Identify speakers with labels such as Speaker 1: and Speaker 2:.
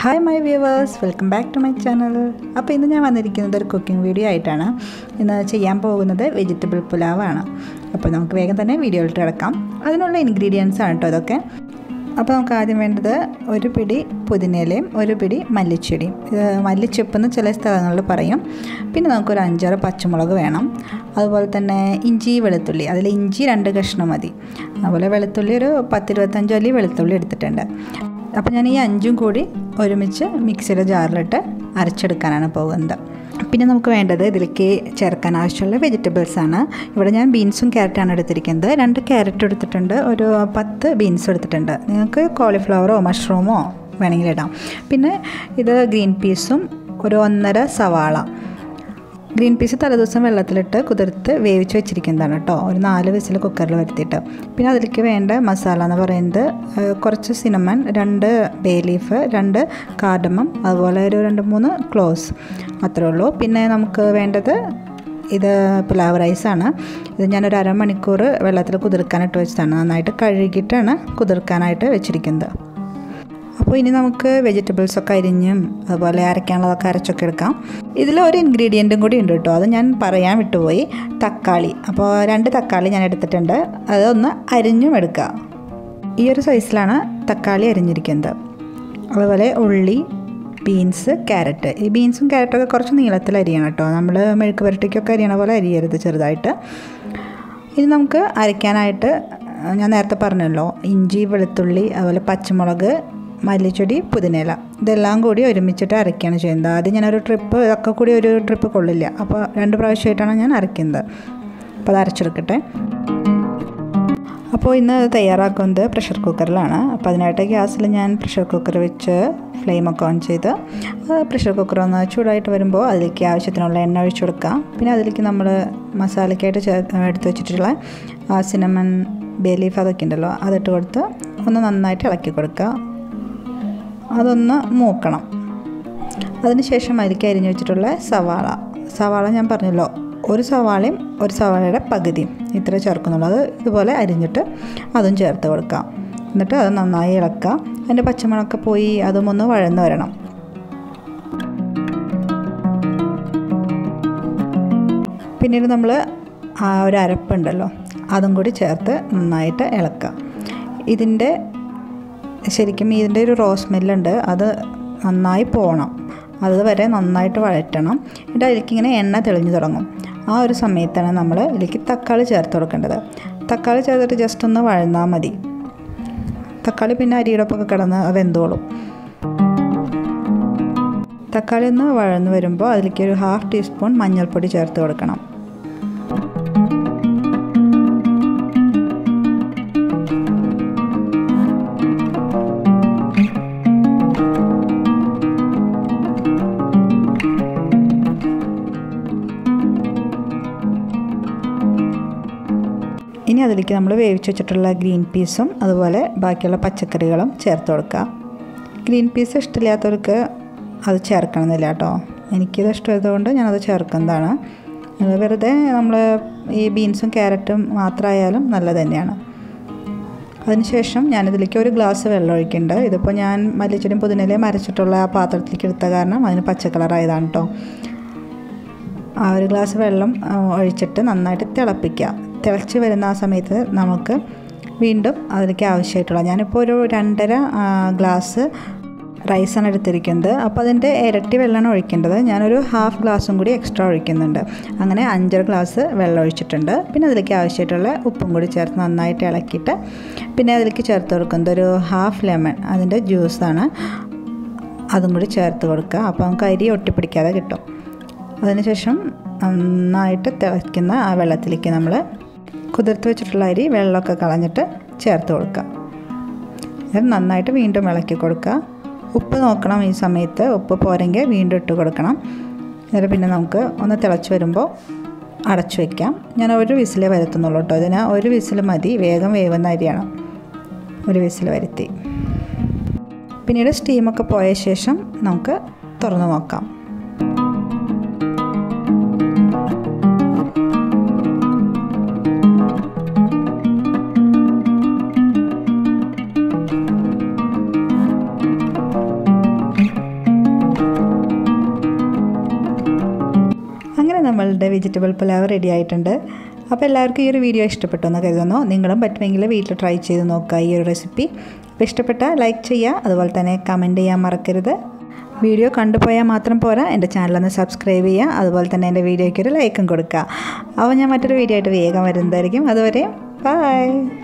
Speaker 1: Hi my viewers, welcome back to my channel. അപ്പോൾ ഇന്ന് ഞാൻ വന്നിരിക്കുന്നത് ഒരു കുക്കിംഗ് വീഡിയോ ആയിട്ടാണ്. ഇന്ന് ചെയ്യാൻ പോകുന്നത് വെജിറ്റബിൾ പുലാവ് ആണ്. അപ്പോൾ നമുക്ക് വേഗം തന്നെ വീഡിയോയിലോട്ട് കിടക്കാം. അതിനുള്ള ഇൻഗ്രീഡിയൻസ് ആണ് കേട്ടോ ഇതൊക്കെ. അപ്പോൾ നമുക്ക് ആദ്യം വേണ്ടത് ഒരു പിടി പുതിനയിലയും ഒരു പിടി മല്ലിച്ചെടിയും. ഇത് മല്ലിച്ചെപ്പെന്ന് ചില സ്ഥലങ്ങളിൽ പറയും. പിന്നെ നമുക്കൊരു 5-6 പച്ചമുളക് വേണം. അതുപോലെ തന്നെ ഇഞ്ചി വെളുത്തുള്ളി, അതിൽ ഇഞ്ചി 2 കഷ്ണം മതി. അതുപോലെ വെളുത്തുള്ളി ഒരു 10-25 അല്ലി വെളുത്തുള്ളി എടുത്തിട്ടുണ്ട്. അപ്പോൾ ഞാൻ ഈ 5ഉം കൂടി ഒരുമിച്ച് മിക്സിയുടെ ജാറിലിട്ട് അരച്ചെടുക്കാനാണ് പോകുന്നത്. പിന്നെ നമുക്ക് വേണ്ടത് ഇതിലേക്ക് ചേർക്കാൻ ആവശ്യമുള്ള വെജിറ്റബിൾസ് ആണ്. ഇവിടെ ഞാൻ ബീൻസും ക്യാരറ്റാണ് എടുത്തിരിക്കുന്നത്. 2 ക്യാരറ്റ് എടുത്തിട്ടുണ്ട്, ഒരു 10 ബീൻസ് എടുത്തിട്ടുണ്ട്. നിങ്ങൾക്ക് കോളിഫ്ലവറോ മഷ്റൂമോ വേണമെങ്കിൽ ഇടാം. പിന്നെ ഇത് ഗ്രീൻ പീസും ഒരു 1.5 സവാള. ഗ്രീൻ പീസ് തലേദിവസം വെള്ളത്തിലിട്ട് കുതിർത്ത് വേവിച്ച് വെച്ചിരിക്കുന്നതാണ് കേട്ടോ, ഒരു 4 വിസിൽ കുക്കറിൽ വരുത്തിയിട്ട്. പിന്നെ അതിലേക്ക് വേണ്ട മസാല എന്ന് പറയുന്നത് കുറച്ച് സിനമൺ, 2 ബേ ലീഫ്, 2 കാർഡമം, അതുപോലെ ഒരു 2-3 ക്ലോവ്സ്, അത്രേ ഉള്ളൂ. പിന്നെ നമുക്ക് വേണ്ടത് ഇത് പുലാവ് റൈസാണ്. ഇത് ഞാനൊരു അരമണിക്കൂർ വെള്ളത്തിൽ കുതിർക്കാനായിട്ട് വെച്ചതാണ്. നന്നായിട്ട് കഴുകിയിട്ടാണ് കുതിർക്കാനായിട്ട് വെച്ചിരിക്കുന്നത്. അപ്പോൾ ഇനി നമുക്ക് വെജിറ്റബിൾസൊക്കെ അരിഞ്ഞും അതുപോലെ അരയ്ക്കാനുള്ളതൊക്കെ അരച്ചൊക്കെ എടുക്കാം. ഇതിലൊരു ഇൻഗ്രീഡിയൻറ്റും കൂടി ഉണ്ട് കേട്ടോ, അത് ഞാൻ പറയാൻ വിട്ടുപോയി. തക്കാളി. അപ്പോൾ 2 തക്കാളി ഞാൻ എടുത്തിട്ടുണ്ട്, അതൊന്ന് അരിഞ്ഞും എടുക്കുക. ഈ ഒരു സൈസിലാണ് തക്കാളി അരിഞ്ഞിരിക്കുന്നത്. അതുപോലെ ഉള്ളി, ബീൻസ്, ക്യാരറ്റ്. ഈ ബീൻസും ക്യാരറ്റൊക്കെ കുറച്ച് നീളത്തിൽ അരിയണം കേട്ടോ, നമ്മൾ മെഴുക്ക് പുരട്ടിക്കൊക്കെ അരിയണ പോലെ അരിയരുത്, ചെറുതായിട്ട്. ഇനി നമുക്ക് അരയ്ക്കാനായിട്ട് ഞാൻ നേരത്തെ പറഞ്ഞല്ലോ, ഇഞ്ചി വെളുത്തുള്ളി, അതുപോലെ പച്ചമുളക്, മല്ലിച്ചെടി, പുതിനയില, ഇതെല്ലാം കൂടി ഒരുമിച്ചിട്ട് അരയ്ക്കുകയാണ് ചെയ്യുന്നത്. ആദ്യം ഞാനൊരു ട്രിപ്പ്, ഇതൊക്കെ കൂടി ഒരു ട്രിപ്പ് കൊള്ളില്ല, അപ്പോൾ 2 പ്രാവശ്യമായിട്ടാണ് ഞാൻ അരയ്ക്കുന്നത്. അപ്പോൾ അത് അരച്ചെടുക്കട്ടെ. അപ്പോൾ ഇന്ന് തയ്യാറാക്കുന്നത് പ്രഷർ കുക്കറിലാണ്. അപ്പോൾ അതിനായിട്ട് ഗ്യാസിൽ ഞാൻ പ്രഷർ കുക്കർ വെച്ച് ഫ്ലെയിമൊക്കെ ഓൺ ചെയ്ത് പ്രഷർ കുക്കർ ഒന്ന് ചൂടായിട്ട് വരുമ്പോൾ അതിലേക്ക് ആവശ്യത്തിനുള്ള എണ്ണ ഒഴിച്ചു കൊടുക്കുക. പിന്നെ അതിലേക്ക് നമ്മൾ മസാലയ്ക്കായിട്ട് എടുത്ത് വെച്ചിട്ടുള്ള സിനമൺ, ബേ ലീഫ്, അതൊക്കെ ഉണ്ടല്ലോ, അതിട്ട് കൊടുത്ത് ഒന്ന് നന്നായിട്ട് ഇളക്കി കൊടുക്കുക. അതൊന്ന് മൂക്കണം. അതിനുശേഷം അതിലേക്ക് അരിഞ്ഞു വെച്ചിട്ടുള്ള സവാള ഞാൻ പറഞ്ഞല്ലോ, ഒരു സവാളയും ഒരു സവാളയുടെ പകുതിയും ഇത്ര ചേർക്കുന്നുള്ളൂ. അത് ഇതുപോലെ അരിഞ്ഞിട്ട് അതും ചേർത്ത് കൊടുക്കാം. എന്നിട്ട് അത് നന്നായി ഇളക്കുക. അതിൻ്റെ പച്ചമണമൊക്കെ പോയി അതും ഒന്ന് വഴന്ന് വരണം. പിന്നീട് നമ്മൾ ഒരു അരപ്പുണ്ടല്ലോ, അതും കൂടി ചേർത്ത് നന്നായിട്ട് ഇളക്കുക. ശരിക്കും ഇതിൻ്റെ ഒരു റോ സ്മെല്ലുണ്ട്, അത് നന്നായി പോകണം. അതുവരെ നന്നായിട്ട് വഴറ്റണം. എന്നിട്ട് അതിലേക്ക് ഇങ്ങനെ എണ്ണ തെളിഞ്ഞു തുടങ്ങും. ആ ഒരു സമയത്താണ് നമ്മൾ ഇതിലേക്ക് തക്കാളി ചേർത്ത് കൊടുക്കേണ്ടത്. തക്കാളി ചേർത്തിട്ട് ജസ്റ്റ് ഒന്ന് വഴന്നാൽ മതി. തക്കാളി പിന്നെ അരിയോടൊപ്പമൊക്കെ കിടന്ന് വെന്തോളും. തക്കാളി ഒന്ന് വഴന്ന് വരുമ്പോൾ അതിലേക്ക് ഒരു 1/2 ടീസ്പൂൺ മഞ്ഞൾപ്പൊടി ചേർത്ത് കൊടുക്കണം. ഇനി അതിലേക്ക് നമ്മൾ വേവിച്ച് വെച്ചിട്ടുള്ള ഗ്രീൻ പീസും അതുപോലെ ബാക്കിയുള്ള പച്ചക്കറികളും ചേർത്ത് കൊടുക്കുക. ഗ്രീൻ പീസ് ഇഷ്ടമില്ലാത്തവർക്ക് അത് ചേർക്കണമെന്നില്ല കേട്ടോ. എനിക്കിത് ഇഷ്ടമായതുകൊണ്ട് ഞാനത് ചേർക്കുന്നതാണ്. വെറുതെ നമ്മൾ ഈ ബീൻസും ക്യാരറ്റും മാത്രമായാലും നല്ലത് തന്നെയാണ്. അതിനുശേഷം ഞാനിതിലേക്ക് 1 ഗ്ലാസ് വെള്ളം ഒഴിക്കുന്നുണ്ട്. ഇതിപ്പോൾ ഞാൻ മല്ലിച്ചെടിയും പുതിനയിലയും അരച്ചിട്ടുള്ള ആ പാത്രത്തിലേക്ക് എടുത്ത കാരണം അതിന് പച്ച കളറായതാണ് കേട്ടോ. ആ 1 ഗ്ലാസ് വെള്ളം ഒഴിച്ചിട്ട് നന്നായിട്ട് തിളപ്പിക്കുക. തിളച്ച് വരുന്ന ആ സമയത്ത് നമുക്ക് വീണ്ടും അതിലേക്ക് ആവശ്യമായിട്ടുള്ള, ഞാനിപ്പോൾ ഒരു 2.5 ഗ്ലാസ് റൈസാണ് എടുത്തിരിക്കുന്നത്. അപ്പോൾ അതിൻ്റെ ഇരട്ടി വെള്ളമാണ് ഒഴിക്കേണ്ടത്. ഞാനൊരു 1/2 ഗ്ലാസും കൂടി എക്സ്ട്രാ ഒഴിക്കുന്നുണ്ട്. അങ്ങനെ 5 ഗ്ലാസ് വെള്ളം ഒഴിച്ചിട്ടുണ്ട്. പിന്നെ അതിലേക്ക് ആവശ്യമായിട്ടുള്ള ഉപ്പും കൂടി ചേർത്ത് നന്നായിട്ട് ഇളക്കിയിട്ട് പിന്നെ അതിലേക്ക് ചേർത്ത് കൊടുക്കുന്നത് ഒരു 1/2 ലെമൺ, അതിൻ്റെ ജ്യൂസാണ്, അതും കൂടി ചേർത്ത് കൊടുക്കുക. അപ്പോൾ നമുക്ക് അരി ഒട്ടിപ്പിടിക്കാതെ കിട്ടും. അതിനുശേഷം നന്നായിട്ട് തിളയ്ക്കുന്ന ആ വെള്ളത്തിലേക്ക് നമ്മൾ കുതിർത്ത് വെച്ചിട്ടുള്ള അരി വെള്ളമൊക്കെ കളഞ്ഞിട്ട് ചേർത്ത് കൊടുക്കുക. ഇത് നന്നായിട്ട് വീണ്ടും ഇളക്കി കൊടുക്കുക. ഉപ്പ് നോക്കണം ഈ സമയത്ത്, ഉപ്പ് പോരെങ്കിൽ വീണ്ടും ഇട്ട് കൊടുക്കണം. എന്നിട്ട് പിന്നെ നമുക്ക് ഒന്ന് തിളച്ച് വരുമ്പോൾ അടച്ചു വയ്ക്കാം. ഞാൻ 1 വിസിലേ വരുത്തുന്നുള്ളൂ കേട്ടോ. ഇതിന് 1 വിസിൽ മതി, വേഗം വേവുന്ന അരിയാണ്. 1 വിസിൽ വരുത്തി പിന്നീട് സ്റ്റീമൊക്കെ പോയ ശേഷം നമുക്ക് തുറന്ന് നോക്കാം. നമ്മളുടെ വെജിറ്റബിൾ പുലാവ് റെഡി ആയിട്ടുണ്ട്. അപ്പോൾ എല്ലാവർക്കും ഈ ഒരു വീഡിയോ ഇഷ്ടപ്പെട്ടു എന്ന് കരുതുന്നു. നിങ്ങളും പറ്റുമെങ്കിൽ വീട്ടിൽ ട്രൈ ചെയ്ത് നോക്കുക ഈ ഒരു റെസിപ്പി. അപ്പോൾ ഇഷ്ടപ്പെട്ടാൽ ലൈക്ക് ചെയ്യുക, അതുപോലെ തന്നെ കമൻറ്റ് ചെയ്യാൻ മറക്കരുത്. വീഡിയോ കണ്ടുപോയാൽ മാത്രം പോരാ, എൻ്റെ ചാനലൊന്ന് സബ്സ്ക്രൈബ് ചെയ്യുക, അതുപോലെ തന്നെ എൻ്റെ വീഡിയോയ്ക്ക് ഒരു ലൈക്കും കൊടുക്കുക. അപ്പോൾ ഞാൻ മറ്റൊരു വീഡിയോ ആയിട്ട് വേഗം വരുന്നതായിരിക്കും. അതുവരെ ബൈ.